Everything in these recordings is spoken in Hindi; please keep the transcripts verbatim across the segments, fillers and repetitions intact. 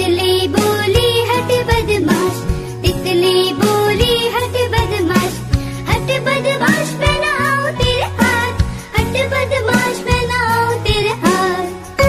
तितली बोली हट बदमाश, तितली बोली हट बदमाश, हट बदमाश मैं ना आऊं तेरे हाथ, हट बदमाश मैं ना आऊं तेरे हाथ।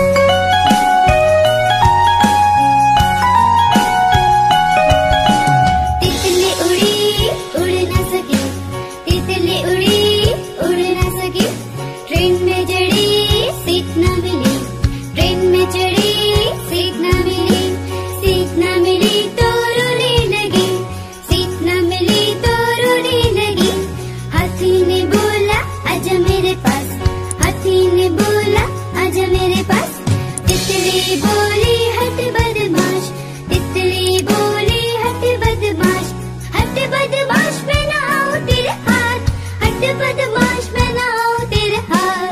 तितली उड़ी उड़ ना सकी, तितली उड़ी उड़ ना सकी, ट्रेन में चढ़ी सीट ना मिली, ट्रेन में चढ़ी सीट ना मिली, सीट ना मिली तो रोने लगी, सीट ना मिली तो रोने लगी। हाथी ने बोला आजा मेरे पास, हाथी ने बोला आजा मेरे पास, तितली बोली हट बदमाश, तितली बोली हट बदमाश, हट बदमाश मैं ना आऊं तेरे हाथ, हट बदमाश मैं ना आऊं तेरे हाथ।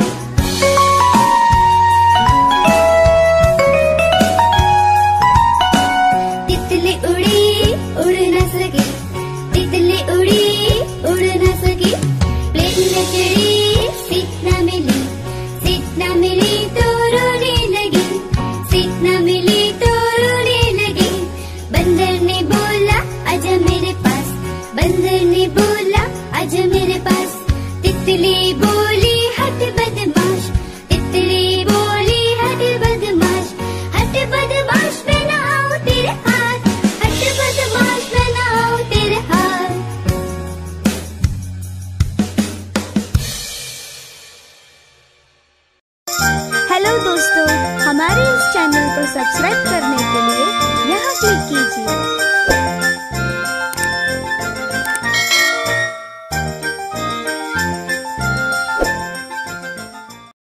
तितली उड़ी उड़ ना सकी, तितली उड़ी उड़ ना सकी, प्लेन में चढ़ी सीट ना मिली, सीट ना मिली तो रोने लगी, सीट ना मिली तो रोने लगी। बंदर ने बोला आजा मेरे पास, बंदर ने बोला आजा मेरे पास, तितली बोली हट बदमाश, तितली बोली हट बदमाश, हट बदमाश मैं ना आऊं तेरे हाथ, हट बदमाश मैं ना आऊं तेरे हाथ। हेलो दोस्तों, हमारे इस चैनल को सब्सक्राइब करने के लिए यहाँ क्लिक कीजिए।